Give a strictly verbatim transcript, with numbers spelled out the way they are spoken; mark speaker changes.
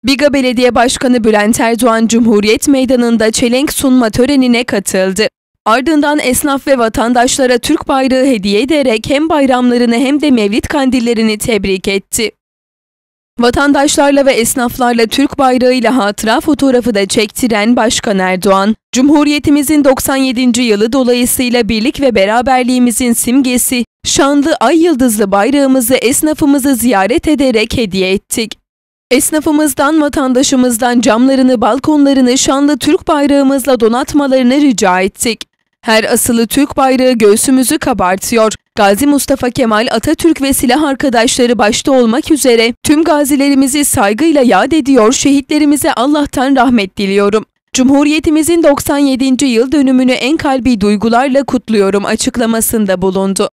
Speaker 1: Biga Belediye Başkanı Bülent Erdoğan, Cumhuriyet Meydanı'nda çelenk sunma törenine katıldı. Ardından esnaf ve vatandaşlara Türk bayrağı hediye ederek hem bayramlarını hem de Mevlid kandillerini tebrik etti. Vatandaşlarla ve esnaflarla Türk bayrağıyla hatıra fotoğrafı da çektiren Başkan Erdoğan, Cumhuriyetimizin doksan yedinci yılı dolayısıyla birlik ve beraberliğimizin simgesi, şanlı ay yıldızlı bayrağımızı esnafımızı ziyaret ederek hediye ettik. Esnafımızdan, vatandaşımızdan camlarını, balkonlarını şanlı Türk bayrağımızla donatmalarını rica ettik. Her asılı Türk bayrağı göğsümüzü kabartıyor. Gazi Mustafa Kemal Atatürk ve silah arkadaşları başta olmak üzere tüm gazilerimizi saygıyla yad ediyor, şehitlerimize Allah'tan rahmet diliyorum. Cumhuriyetimizin doksan yedinci yıl dönümünü en kalbi duygularla kutluyorum açıklamasında bulundu.